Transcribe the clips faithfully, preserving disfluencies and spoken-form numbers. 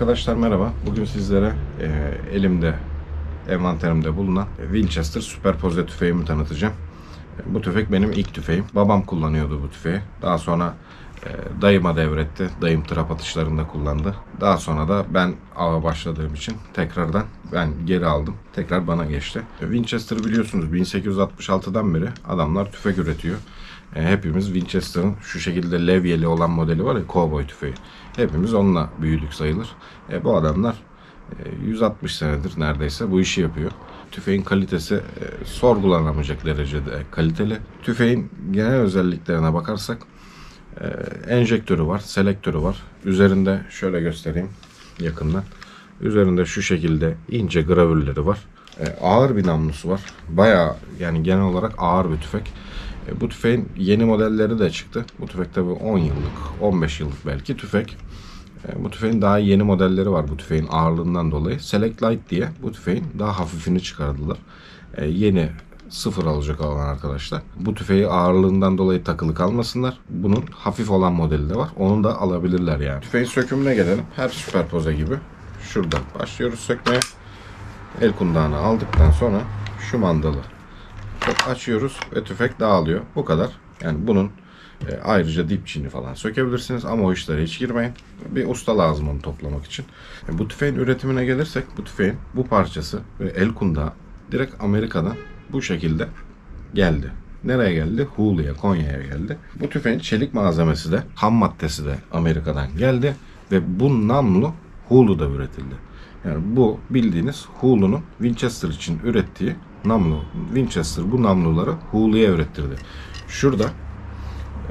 Arkadaşlar merhaba. Bugün sizlere e, elimde, envanterimde bulunan Winchester Superpoze tüfeğimi tanıtacağım. E, bu tüfek benim ilk tüfeğim. Babam kullanıyordu bu tüfeği. Daha sonra e, dayıma devretti. Dayım trap atışlarında kullandı. Daha sonra da ben ava başladığım için tekrardan ben geri aldım. Tekrar bana geçti. E, Winchester biliyorsunuz bin sekiz yüz altmış altıdan beri adamlar tüfek üretiyor. E, hepimiz Winchester'ın şu şekilde levyeli olan modeli var ya, kovboy tüfeği. Hepimiz onunla büyüdük sayılır. E, bu adamlar e, yüz altmış senedir neredeyse bu işi yapıyor. Tüfeğin kalitesi e, sorgulanamayacak derecede kaliteli. Tüfeğin genel özelliklerine bakarsak e, enjektörü var, selektörü var. Üzerinde şöyle göstereyim yakından. Üzerinde şu şekilde ince gravürleri var. E, ağır bir namlusu var. Bayağı yani genel olarak ağır bir tüfek. E, bu tüfeğin yeni modelleri de çıktı. Bu tüfek tabi on yıllık, on beş yıllık belki tüfek. E, bu tüfeğin daha yeni modelleri var bu tüfeğin ağırlığından dolayı. Select Light diye bu tüfeğin daha hafifini çıkardılar. E, yeni sıfır alacak olan arkadaşlar. Bu tüfeği ağırlığından dolayı takılı kalmasınlar. Bunun hafif olan modeli de var. Onu da alabilirler yani. Tüfeğin sökümüne gelelim. Her Superpoze gibi. Şuradan başlıyoruz sökmeye. El kundağını aldıktan sonra şu mandalı açıyoruz ve tüfek dağılıyor. Bu kadar. Yani bunun e, ayrıca dipçini falan sökebilirsiniz ama o işlere hiç girmeyin. Bir usta lazım onu toplamak için. E, bu tüfeğin üretimine gelirsek bu tüfeğin bu parçası ve el kundağı direkt Amerika'dan bu şekilde geldi. Nereye geldi? Hulu'ya, Konya'ya geldi. Bu tüfeğin çelik malzemesi de, ham maddesi de Amerika'dan geldi ve bu namlu Hulu'da üretildi. Yani bu bildiğiniz Hulu'nun Winchester için ürettiği namlu. Winchester bu namluları Hulu'ya ürettirdi. Şurada e,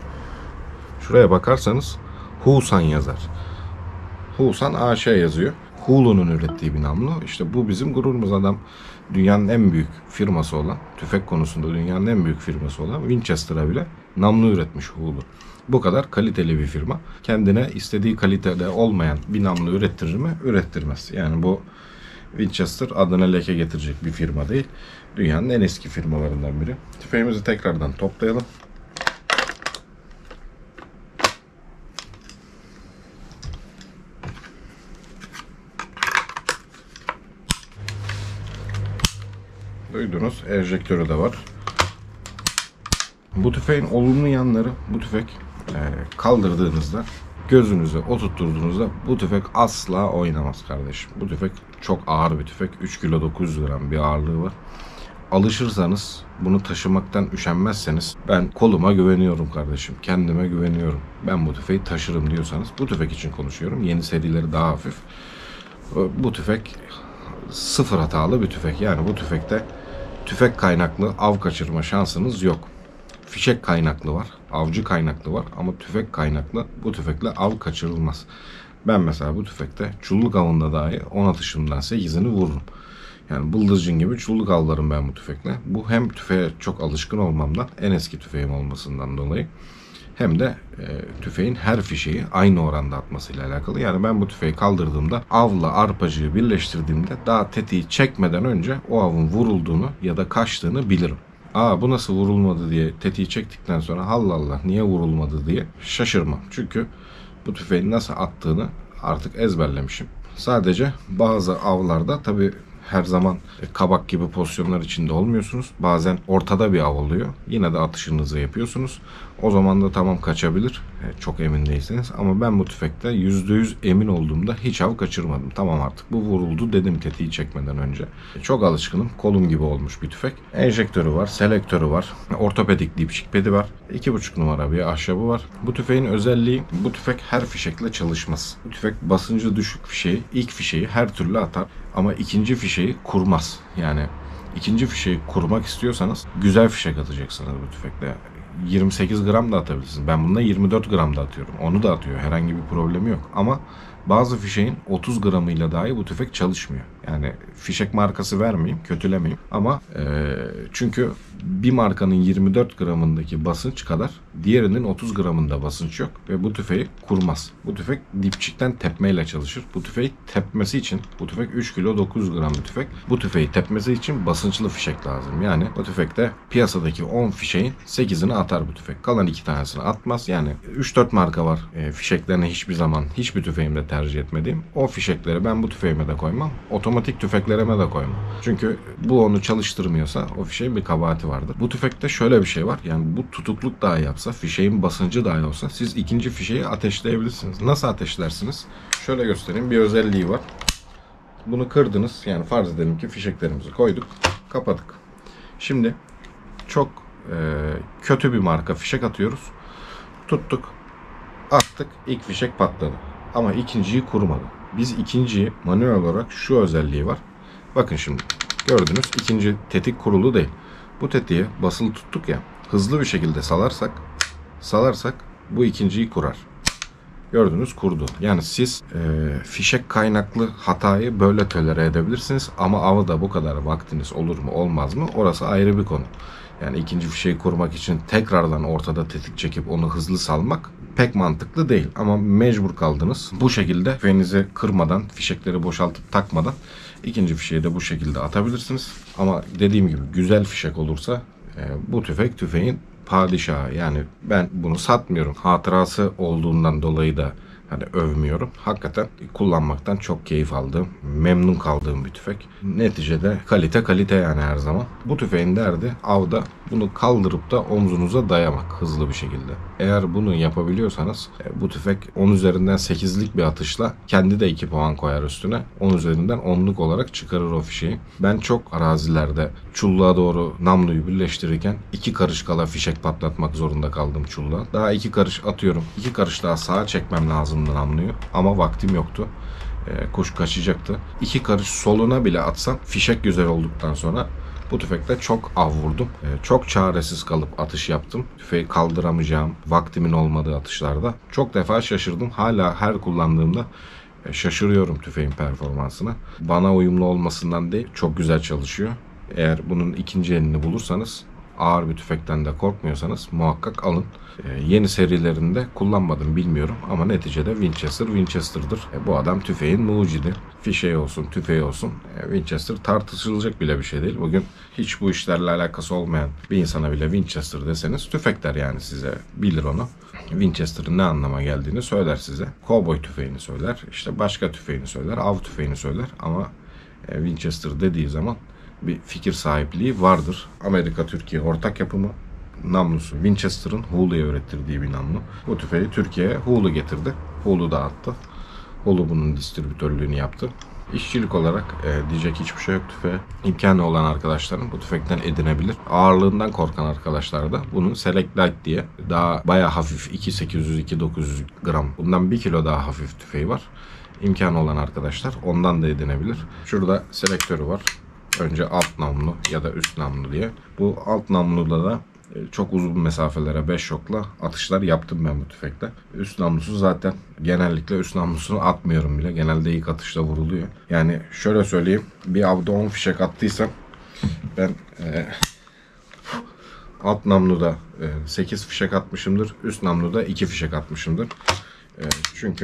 şuraya bakarsanız Husan yazar. Husan A Ş yazıyor. Hulu'nun ürettiği bir namlu. İşte bu bizim gururumuz. Adam dünyanın en büyük firması olan, tüfek konusunda dünyanın en büyük firması olan Winchester'a bile namlu üretmiş Hulu. Bu kadar kaliteli bir firma. Kendine istediği kalitede olmayan bir namlu ürettirir mi? Ürettirmez. Yani bu Winchester adına leke getirecek bir firma değil. Dünyanın en eski firmalarından biri. Tüfeğimizi tekrardan toplayalım. Duydunuz, enjektörü de var. Bu tüfeğin olumlu yanları, bu tüfek e, kaldırdığınızda, gözünüze oturtturduğunuzda bu tüfek asla oynamaz kardeşim. Bu tüfek çok ağır bir tüfek. üç kilo dokuz yüz gram bir ağırlığı var. Alışırsanız, bunu taşımaktan üşenmezseniz, ben koluma güveniyorum kardeşim, kendime güveniyorum, ben bu tüfeği taşırım diyorsanız, bu tüfek için konuşuyorum. Yeni serileri daha hafif. Bu tüfek sıfır hatalı bir tüfek. Yani bu tüfekte tüfek kaynaklı av kaçırma şansınız yok. Fişek kaynaklı var, avcı kaynaklı var ama tüfek kaynaklı bu tüfekle av kaçırılmaz. Ben mesela bu tüfekte çulluk avında dahi on atışımdan sekizini vururum. Yani bıldırcın gibi çulluk avlarım ben bu tüfekle. Bu hem tüfeğe çok alışkın olmamdan, en eski tüfeğim olmasından dolayı, hem de e, tüfeğin her fişeği aynı oranda atmasıyla alakalı. Yani ben bu tüfeği kaldırdığımda, avla arpacığı birleştirdiğimde daha tetiği çekmeden önce o avın vurulduğunu ya da kaçtığını bilirim. Aa bu nasıl vurulmadı diye tetiği çektikten sonra Allah Allah niye vurulmadı diye şaşırmam. Çünkü bu tüfeğin nasıl attığını artık ezberlemişim. Sadece bazı avlarda tabii her zaman kabak gibi pozisyonlar içinde olmuyorsunuz. Bazen ortada bir av oluyor. Yine de atışınızı yapıyorsunuz. O zaman da tamam kaçabilir. Çok emin değilsiniz. Ama ben bu tüfekte yüzde yüz emin olduğumda hiç av kaçırmadım. Tamam artık bu vuruldu dedim tetiği çekmeden önce. Çok alışkınım. Kolum gibi olmuş bir tüfek. Enjektörü var, selektörü var. Ortopedik dipçik pedi var. iki buçuk numara bir ahşabı var. Bu tüfeğin özelliği, bu tüfek her fişekle çalışmaz. Bu tüfek basıncı düşük fişeği, ilk fişeği her türlü atar. Ama ikinci fişeği kurmaz. Yani ikinci fişeği kurmak istiyorsanız güzel fişek atacaksınız bu tüfekle. yirmi sekiz gram da atabilirsiniz. Ben bunda yirmi dört gram da atıyorum. Onu da atıyor. Herhangi bir problemi yok. Ama bazı fişeğin otuz gramıyla dahi bu tüfek çalışmıyor. Yani fişek markası vermeyeyim, kötülemeyeyim. Ama e, çünkü bir markanın yirmi dört gramındaki basınç kadar diğerinin otuz gramında basınç yok. Ve bu tüfeği kurmaz. Bu tüfek dipçikten tepmeyle çalışır. Bu tüfeği tepmesi için, bu tüfek üç kilo dokuz yüz gram bir tüfek. Bu tüfeği tepmesi için basınçlı fişek lazım. Yani bu tüfekte piyasadaki on fişeğin sekizini atar bu tüfek. Kalan iki tanesini atmaz. Yani üç dört marka var. E, fişeklerini hiçbir zaman hiçbir tüfeğimde tercih etmediğim. O fişekleri ben bu tüfeğime de koymam. Otomatik tüfeklerime de koymam. Çünkü bu onu çalıştırmıyorsa o fişeğin bir kabahati vardır. Bu tüfekte şöyle bir şey var. Yani bu tutukluk dahi yapsa, fişeğin basıncı dahi olsa siz ikinci fişeği ateşleyebilirsiniz. Nasıl ateşlersiniz? Şöyle göstereyim. Bir özelliği var. Bunu kırdınız. Yani farz edelim ki fişeklerimizi koyduk. Kapadık. Şimdi çok e, kötü bir marka fişek atıyoruz. Tuttuk. Attık. İlk fişek patladı. Ama ikinciyi kurmadı. Biz ikinciyi manuel olarak şu özelliği var. Bakın şimdi. Gördünüz. İkinci tetik kurulu değil. Bu tetiğe basılı tuttuk ya. Hızlı bir şekilde salarsak salarsak bu ikinciyi kurar. Gördünüz, kurdu. Yani siz e, fişek kaynaklı hatayı böyle tolere edebilirsiniz. Ama avda bu kadar vaktiniz olur mu olmaz mı? Orası ayrı bir konu. Yani ikinci fişeği kurmak için tekrardan ortada tetik çekip onu hızlı salmak pek mantıklı değil. Ama mecbur kaldınız. Bu şekilde tüfeğinizi kırmadan, fişekleri boşaltıp takmadan ikinci fişeği de bu şekilde atabilirsiniz. Ama dediğim gibi güzel fişek olursa e, bu tüfek tüfeğin padişahı. Yani ben bunu satmıyorum. Hatırası olduğundan dolayı da hani övmüyorum. Hakikaten kullanmaktan çok keyif aldığım, memnun kaldığım bir tüfek. Neticede kalite kalite yani her zaman. Bu tüfeğin derdi avda bunu kaldırıp da omzunuza dayamak hızlı bir şekilde. Eğer bunu yapabiliyorsanız bu tüfek on üzerinden sekizlik bir atışla kendi de iki puan koyar üstüne. on üzerinden onluk olarak çıkarır o fişeği. Ben çok arazilerde çulluğa doğru namluyu birleştirirken iki karış kala fişek patlatmak zorunda kaldım çulluğa. Daha iki karış atıyorum. iki karış daha sağa çekmem lazımdı namluyu. Ama vaktim yoktu. E, kuş kaçacaktı. İki karış soluna bile atsam fişek güzel olduktan sonra bu tüfekle çok av vurdum. E, çok çaresiz kalıp atış yaptım. Tüfeği kaldıramayacağım, vaktimin olmadığı atışlarda. Çok defa şaşırdım. Hala her kullandığımda e, şaşırıyorum tüfeğin performansına. Bana uyumlu olmasından değil, çok güzel çalışıyor. Eğer bunun ikinci elini bulursanız, ağır bir tüfekten de korkmuyorsanız muhakkak alın. Ee, yeni serilerinde kullanmadım, bilmiyorum ama neticede Winchester Winchester'dır. E, bu adam tüfeğin mucidi. Fişeği olsun, tüfeği olsun. E, Winchester tartışılacak bile bir şey değil. Bugün hiç bu işlerle alakası olmayan bir insana bile Winchester deseniz tüfek der yani size. Bilir onu. Winchester'ın ne anlama geldiğini söyler size. Cowboy tüfeğini söyler. İşte başka tüfeğini söyler. Av tüfeğini söyler ama e, Winchester dediği zaman bir fikir sahipliği vardır. Amerika-Türkiye ortak yapımı namlusu. Winchester'ın Hulu'ya ürettirdiği bir namlu. Bu tüfeği Türkiye'ye Hulu getirdi. Hulu dağıttı. Hulu bunun distribütörlüğünü yaptı. İşçilik olarak e, diyecek hiçbir şey yok tüfeğe. İmkanı olan arkadaşların bu tüfekten edinebilir. Ağırlığından korkan arkadaşlar da bunun Select Light diye daha bayağı hafif iki bin sekiz yüz iki bin dokuz yüz gram, bundan bir kilo daha hafif tüfeği var. İmkanı olan arkadaşlar ondan da edinebilir. Şurada selektörü var. Önce alt namlu ya da üst namlu diye. Bu alt namluda da çok uzun mesafelere beş şokla atışlar yaptım ben bu tüfekle. Üst namlusu zaten genellikle üst namlusunu atmıyorum bile. Genelde ilk atışta vuruluyor. Yani şöyle söyleyeyim. Bir avda on fişek attıysam ben e, alt namluda e, sekiz fişek atmışımdır. Üst namluda iki fişek atmışımdır. E, çünkü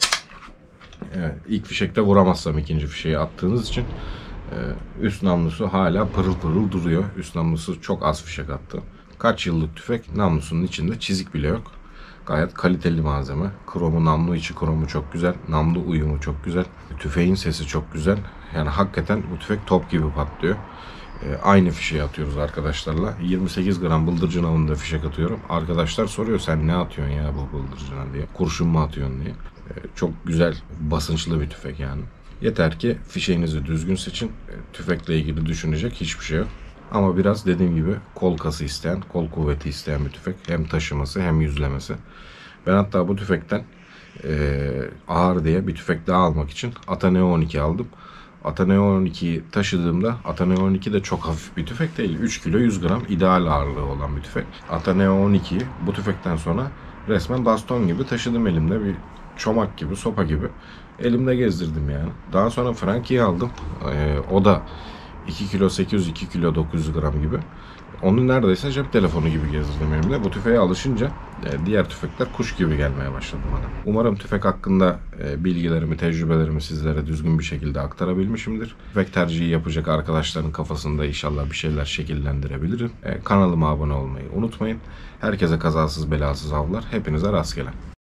e, ilk fişekte vuramazsam ikinci fişeği attığınız için üst namlusu hala pırıl pırıl duruyor. Üst namlusu çok az fişek attı. Kaç yıllık tüfek, namlusunun içinde çizik bile yok. Gayet kaliteli malzeme. Kromu, namlu içi kromu çok güzel. Namlu uyumu çok güzel. Tüfeğin sesi çok güzel. Yani hakikaten bu tüfek top gibi patlıyor. E, aynı fişeği atıyoruz arkadaşlarla. yirmi sekiz gram bıldırcın avında fişek atıyorum. Arkadaşlar soruyor sen ne atıyorsun ya bu bıldırcına diye. Kurşun mu atıyorsun diye. E, çok güzel basınçlı bir tüfek yani. Yeter ki fişeğinizi düzgün seçin. Tüfekle ilgili düşünecek hiçbir şey yok. Ama biraz dediğim gibi kol kası isteyen, kol kuvveti isteyen bir tüfek. Hem taşıması hem yüzlemesi. Ben hatta bu tüfekten e, ağır diye bir tüfek daha almak için Ateneo on iki aldım. Ateneo on ikiyi taşıdığımda, Ateneo on iki de çok hafif bir tüfek değil. üç kilo yüz gram ideal ağırlığı olan bir tüfek. Ateneo on ikiyi bu tüfekten sonra resmen baston gibi taşıdım elimde. Bir çomak gibi, sopa gibi elimde gezdirdim yani. Daha sonra Frankie'yi aldım. Ee, o da iki kilo sekiz yüz, iki kilo dokuz yüz gram gibi. Onu neredeyse cep telefonu gibi gezdirdim elimde. Bu tüfeğe alışınca e, diğer tüfekler kuş gibi gelmeye başladı bana. Umarım tüfek hakkında e, bilgilerimi, tecrübelerimi sizlere düzgün bir şekilde aktarabilmişimdir. Tüfek tercihi yapacak arkadaşların kafasında inşallah bir şeyler şekillendirebilirim. E, kanalıma abone olmayı unutmayın. Herkese kazasız belasız avlar. Hepinize rastgele.